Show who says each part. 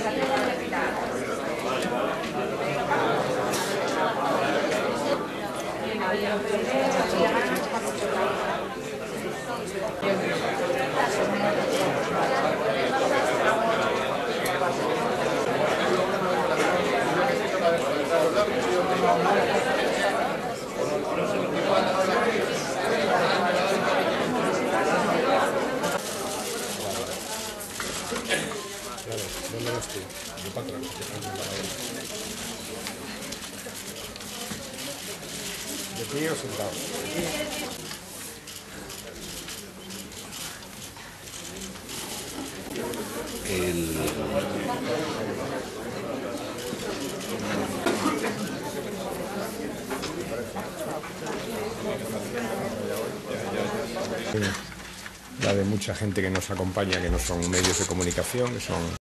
Speaker 1: ¿Dónde vas tú? Yo para atrás, ¿de pie o sentado? La de mucha gente que nos acompaña, que no son medios de comunicación, que son